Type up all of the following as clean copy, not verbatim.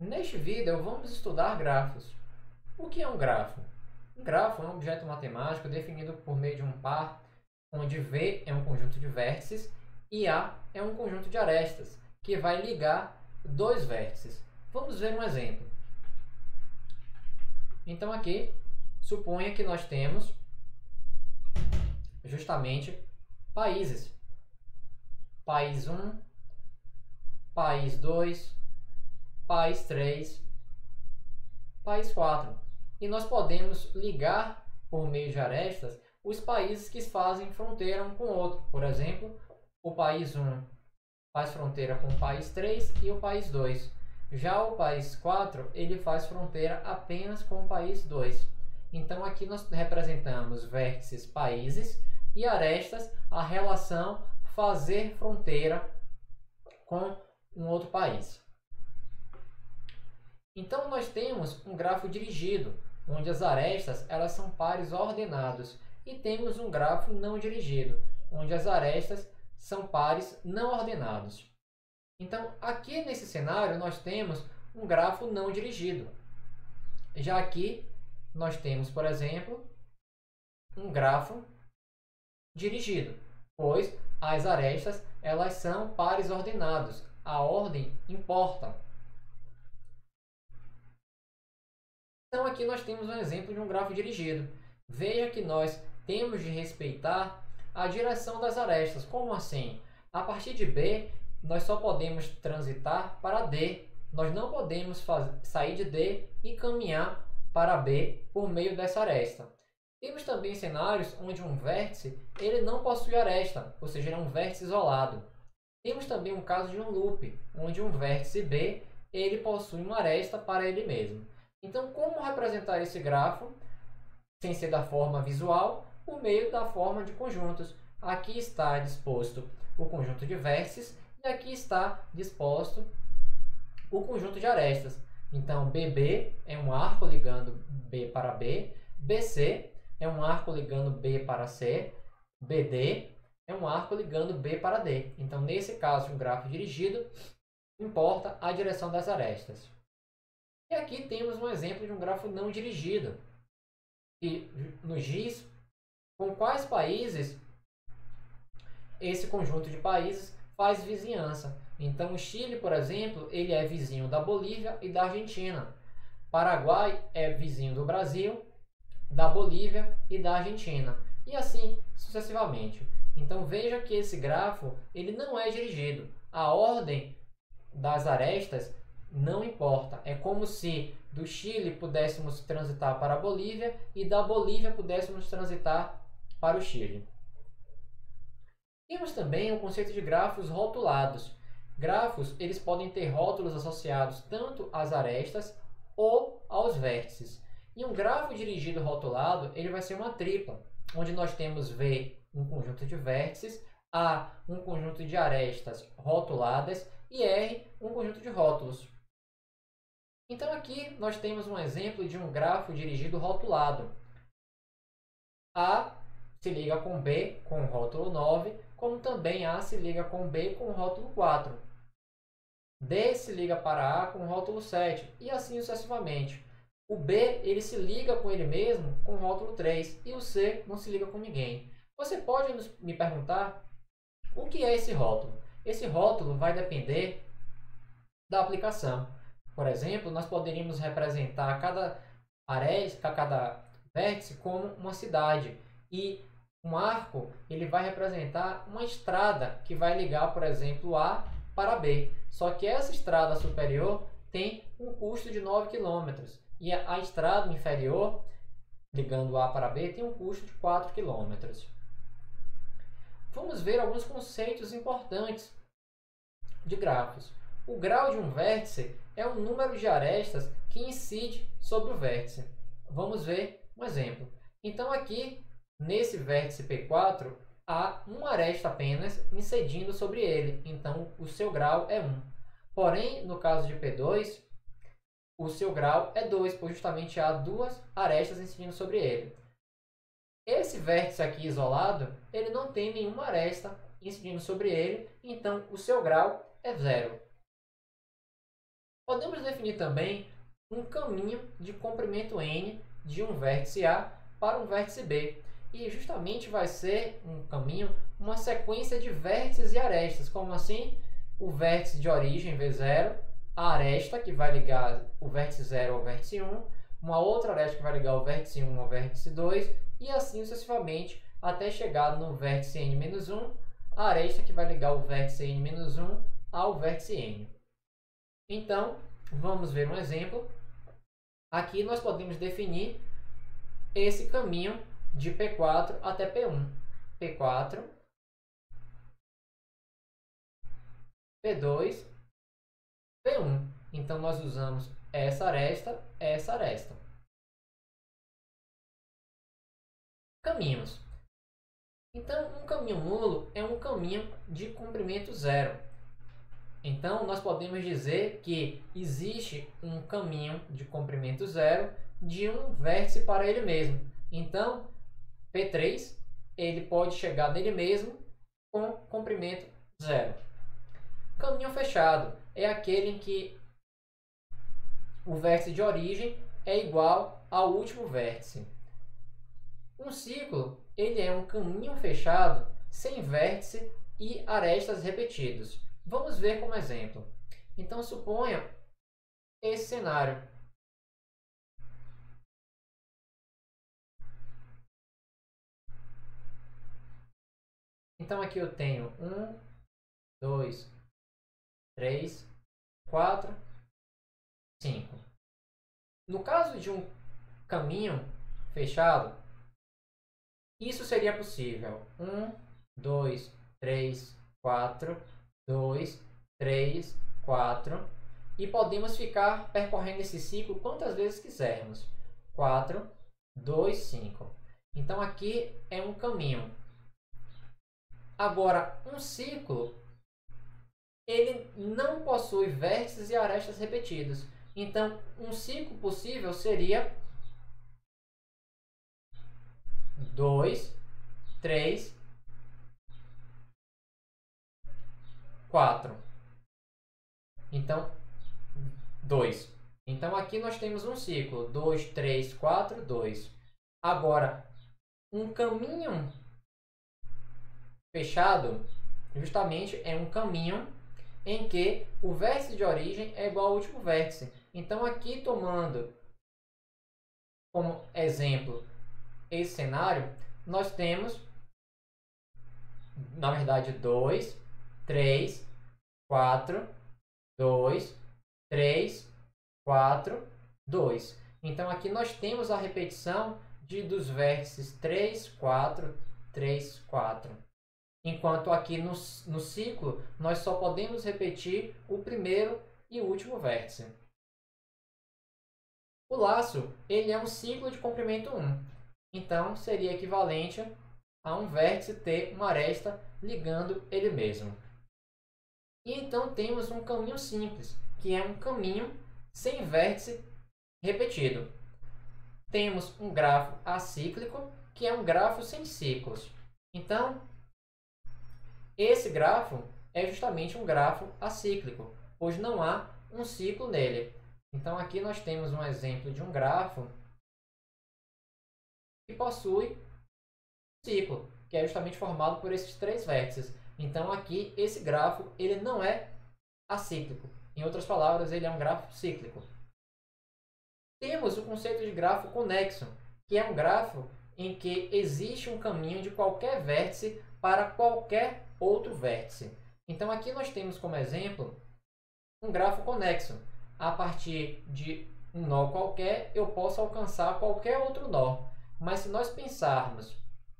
Neste vídeo, vamos estudar grafos. O que é um grafo? Um grafo é um objeto matemático definido por meio de um par, onde V é um conjunto de vértices e A é um conjunto de arestas, que vai ligar dois vértices. Vamos ver um exemplo. Então, aqui, suponha que nós temos justamente países. País 1, país 2, país 3, país 4. E nós podemos ligar por meio de arestas os países que fazem fronteira um com o outro. Por exemplo, o país 1 faz fronteira com o país 3 e o país 2. Já o país 4, ele faz fronteira apenas com o país 2. Então, aqui nós representamos vértices países e arestas a relação fazer fronteira com um outro país. Então, nós temos um grafo dirigido, onde as arestas elas são pares ordenados, e temos um grafo não dirigido, onde as arestas são pares não ordenados. Então, aqui nesse cenário, nós temos um grafo não dirigido. Já aqui, nós temos, por exemplo, um grafo dirigido, pois as arestas elas são pares ordenados. A ordem importa. Então, aqui nós temos um exemplo de um grafo dirigido. Veja que nós temos de respeitar a direção das arestas. Como assim? A partir de B, nós só podemos transitar para D. Nós não podemos sair de D e caminhar para B por meio dessa aresta. Temos também cenários onde um vértice ele não possui aresta, ou seja, ele é um vértice isolado. Temos também um caso de um loop, onde um vértice B ele possui uma aresta para ele mesmo. Então, como representar esse grafo, sem ser da forma visual, por meio da forma de conjuntos? Aqui está disposto o conjunto de vértices e aqui está disposto o conjunto de arestas. Então, BB é um arco ligando B para B, BC é um arco ligando B para C, BD é um arco ligando B para D. Então, nesse caso, um grafo dirigido, importa a direção das arestas. E aqui temos um exemplo de um grafo não dirigido, que nos diz com quais países esse conjunto de países faz vizinhança. Então, o Chile, por exemplo, ele é vizinho da Bolívia e da Argentina. Paraguai é vizinho do Brasil, da Bolívia e da Argentina. E assim sucessivamente. Então, veja que esse grafo ele não é dirigido. A ordem das arestas não importa. É como se do Chile pudéssemos transitar para a Bolívia e da Bolívia pudéssemos transitar para o Chile. Temos também o conceito de grafos rotulados. Grafos eles podem ter rótulos associados tanto às arestas ou aos vértices. E um grafo dirigido rotulado ele vai ser uma tripla, onde nós temos V, um conjunto de vértices, A, um conjunto de arestas rotuladas e R, um conjunto de rótulos. Então, aqui nós temos um exemplo de um grafo dirigido rotulado. A se liga com B com o rótulo 9, como também A se liga com B com o rótulo 4. D se liga para A com o rótulo 7, e assim sucessivamente. O B ele se liga com ele mesmo com o rótulo 3, e o C não se liga com ninguém. Você pode me perguntar o que é esse rótulo? Esse rótulo vai depender da aplicação. Por exemplo, nós poderíamos representar cada aresta, cada vértice como uma cidade. E um arco ele vai representar uma estrada que vai ligar, por exemplo, A para B. Só que essa estrada superior tem um custo de 9 km. E a estrada inferior, ligando A para B, tem um custo de 4 km. Vamos ver alguns conceitos importantes de grafos. O grau de um vértice é o número de arestas que incide sobre o vértice. Vamos ver um exemplo. Então, aqui, nesse vértice P4, há uma aresta apenas incidindo sobre ele. Então, o seu grau é 1. Porém, no caso de P2, o seu grau é 2, pois justamente há duas arestas incidindo sobre ele. Esse vértice aqui isolado, ele não tem nenhuma aresta incidindo sobre ele, então o seu grau é 0. Podemos definir também um caminho de comprimento n de um vértice A para um vértice B. E justamente vai ser um caminho, uma sequência de vértices e arestas. Como assim? O vértice de origem V0, a aresta que vai ligar o vértice 0 ao vértice 1, uma outra aresta que vai ligar o vértice 1 ao vértice 2, e assim sucessivamente até chegar no vértice n-1, a aresta que vai ligar o vértice n-1 ao vértice n. Então, vamos ver um exemplo. Aqui nós podemos definir esse caminho de P4 até P1. P4, P2, P1. Então, nós usamos essa aresta. Caminhos. Então, um caminho nulo é um caminho de comprimento zero. Então, nós podemos dizer que existe um caminho de comprimento zero de um vértice para ele mesmo. Então, P3 ele pode chegar nele mesmo com comprimento zero. Caminho fechado é aquele em que o vértice de origem é igual ao último vértice. Um ciclo ele é um caminho fechado sem vértice e arestas repetidos. Vamos ver como exemplo. Então, suponha esse cenário. Então, aqui eu tenho 1, 2, 3, 4, 5. No caso de um caminho fechado, isso seria possível. 1, 2, 3, 4, 2, 3, 4. E podemos ficar percorrendo esse ciclo quantas vezes quisermos. 4, 2, 5. Então, aqui é um caminho. Agora, um ciclo, ele não possui vértices e arestas repetidos. Então, um ciclo possível seria 2, 3, 4. Então, 2. Então, aqui nós temos um ciclo. 2, 3, 4, 2. Agora, um caminho fechado, justamente, é um caminho em que o vértice de origem é igual ao último vértice. Então, aqui tomando como exemplo esse cenário, nós temos, na verdade, 2, 3, 4, 2, 3, 4, 2. Então, aqui nós temos a repetição dos vértices 3, 4, 3, 4. Enquanto aqui no ciclo, nós só podemos repetir o primeiro e o último vértice. O laço ele é um ciclo de comprimento 1. Então, seria equivalente a um vértice ter uma aresta ligando ele mesmo. E então temos um caminho simples, que é um caminho sem vértice repetido. Temos um grafo acíclico, que é um grafo sem ciclos. Então, esse grafo é justamente um grafo acíclico, pois não há um ciclo nele. Então, aqui nós temos um exemplo de um grafo que possui um ciclo, que é justamente formado por esses três vértices. Então, aqui, esse grafo ele não é acíclico. Em outras palavras, ele é um grafo cíclico. Temos o conceito de grafo conexo, que é um grafo em que existe um caminho de qualquer vértice para qualquer outro vértice. Então, aqui nós temos como exemplo um grafo conexo. A partir de um nó qualquer, eu posso alcançar qualquer outro nó. Mas se nós pensarmos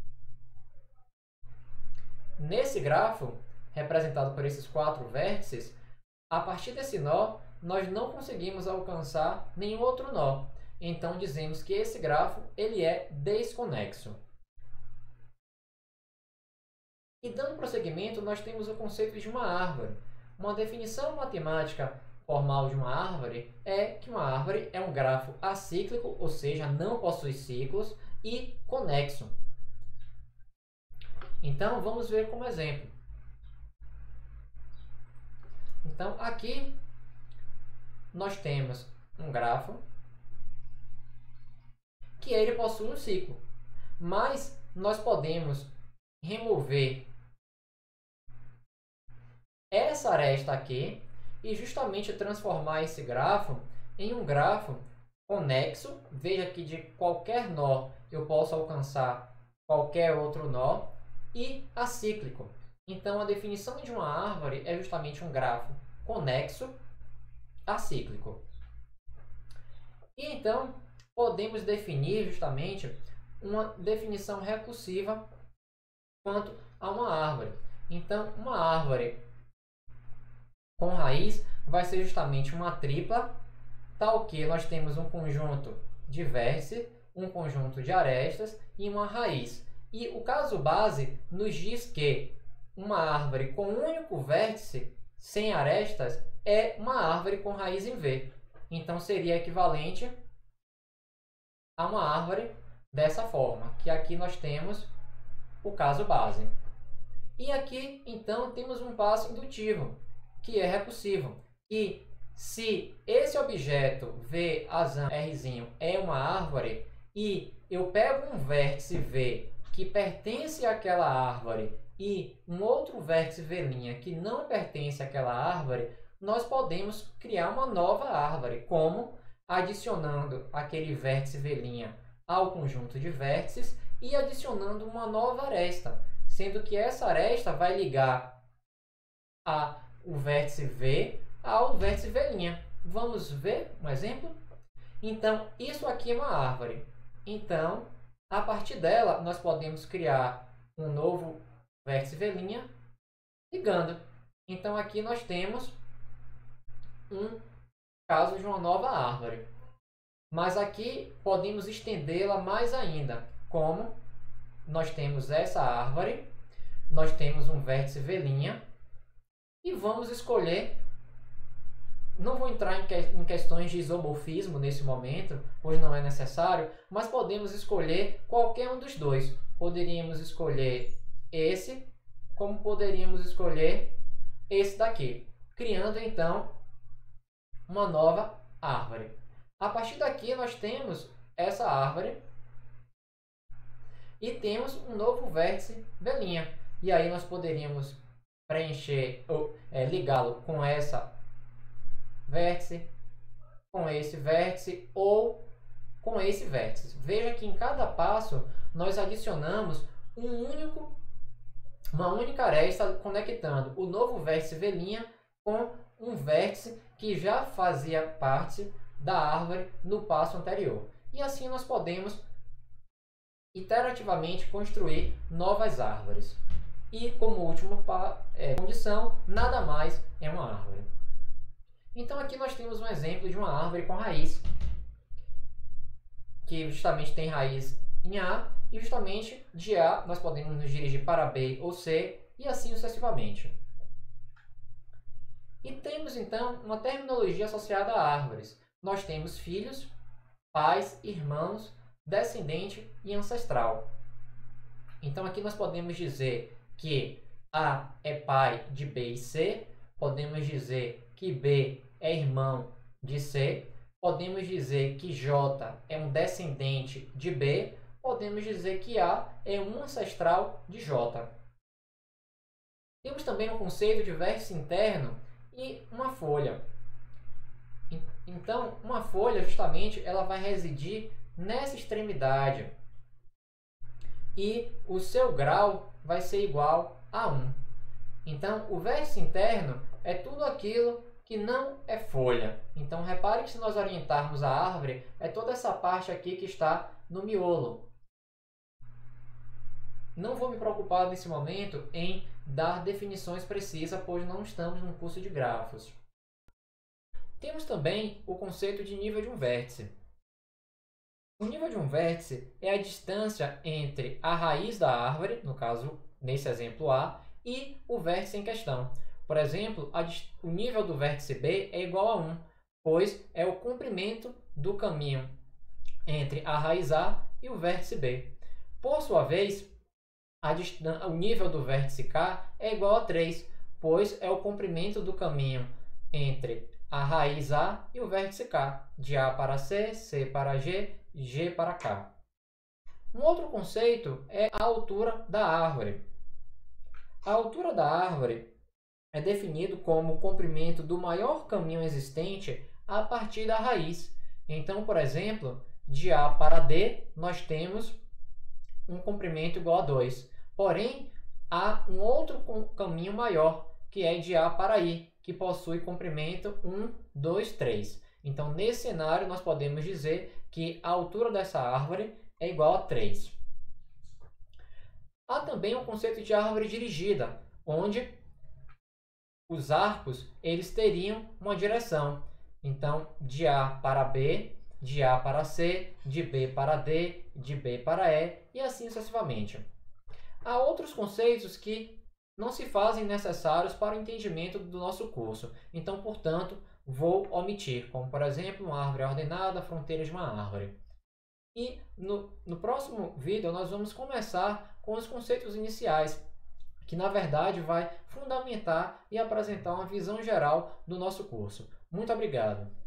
nesse grafo, representado por esses quatro vértices, a partir desse nó, nós não conseguimos alcançar nenhum outro nó. Então, dizemos que esse grafo ele é desconexo. E dando prosseguimento, nós temos o conceito de uma árvore. Uma definição matemática formal de uma árvore é que uma árvore é um grafo acíclico, ou seja, não possui ciclos, e conexo. Então, vamos ver como exemplo. Então, aqui nós temos um grafo que ele possui um ciclo, mas nós podemos remover essa aresta aqui e justamente transformar esse grafo em um grafo conexo. Veja que de qualquer nó eu posso alcançar qualquer outro nó, e acíclico. Então a definição de uma árvore é justamente um grafo conexo acíclico. E então podemos definir justamente uma definição recursiva quanto a uma árvore. Então uma árvore com raiz vai ser justamente uma tripla, tal que nós temos um conjunto de vértices, um conjunto de arestas e uma raiz. E o caso base nos diz que uma árvore com um único vértice, sem arestas, é uma árvore com raiz em V. Então seria equivalente a uma árvore dessa forma, que aqui nós temos o caso base. E aqui, então, temos um passo indutivo, que é recursivo. E se esse objeto V, R, é uma árvore, e eu pego um vértice V que pertence àquela árvore e um outro vértice V' que não pertence àquela árvore, nós podemos criar uma nova árvore, como adicionando aquele vértice V' ao conjunto de vértices e adicionando uma nova aresta, sendo que essa aresta vai ligar o vértice V ao vértice V'. Vamos ver um exemplo? Então, isso aqui é uma árvore. Então, a partir dela, nós podemos criar um novo vértice V' ligando. Então, aqui nós temos um caso de uma nova árvore. Mas aqui podemos estendê-la mais ainda. Como nós temos essa árvore, nós temos um vértice V' e vamos escolher. Não vou entrar em questões de isomorfismo nesse momento, pois não é necessário, mas podemos escolher qualquer um dos dois. Poderíamos escolher esse, como poderíamos escolher esse daqui, criando então uma nova árvore. A partir daqui nós temos essa árvore e temos um novo vértice V'. E aí nós poderíamos preencher ou ligá-lo com essa vértice, com esse vértice ou com esse vértice. Veja que em cada passo nós adicionamos uma única aresta conectando o novo vértice V' com um vértice que já fazia parte da árvore no passo anterior. E assim nós podemos iterativamente construir novas árvores. E como última condição, nada mais é uma árvore. Então aqui nós temos um exemplo de uma árvore com raiz, que justamente tem raiz em A, e justamente de A nós podemos nos dirigir para B ou C, e assim sucessivamente. E temos então uma terminologia associada a árvores. Nós temos filhos, pais, irmãos, descendente e ancestral. Então aqui nós podemos dizer que A é pai de B e C, podemos dizer que B é irmão de C, podemos dizer que J é um descendente de B, podemos dizer que A é um ancestral de J. Temos também o conceito de vértice interno e uma folha. Então, uma folha, justamente, ela vai residir nessa extremidade e o seu grau vai ser igual a 1. Então, o vértice interno é tudo aquilo que não é folha. Então, repare que se nós orientarmos a árvore, é toda essa parte aqui que está no miolo. Não vou me preocupar nesse momento em dar definições precisas, pois não estamos num curso de grafos. Temos também o conceito de nível de um vértice. O nível de um vértice é a distância entre a raiz da árvore, no caso, nesse exemplo A, e o vértice em questão. Por exemplo, o nível do vértice B é igual a 1, pois é o comprimento do caminho entre a raiz A e o vértice B. Por sua vez, o nível do vértice K é igual a 3, pois é o comprimento do caminho entre a raiz A e o vértice K, de A para C, C para G, G para K. Um outro conceito é a altura da árvore. A altura da árvore é definido como o comprimento do maior caminho existente a partir da raiz. Então, por exemplo, de A para D, nós temos um comprimento igual a 2. Porém, há um outro caminho maior, que é de A para I, que possui comprimento 1, 2, 3. Então, nesse cenário, nós podemos dizer que a altura dessa árvore é igual a 3. Há também o conceito de árvore dirigida, onde os arcos eles teriam uma direção. Então, de A para B, de A para C, de B para D, de B para E, e assim sucessivamente. Há outros conceitos que não se fazem necessários para o entendimento do nosso curso. Então, portanto, vou omitir, como, por exemplo, uma árvore ordenada, fronteiras de uma árvore. E no próximo vídeo, nós vamos começar com os conceitos iniciais, que na verdade vai fundamentar e apresentar uma visão geral do nosso curso. Muito obrigado!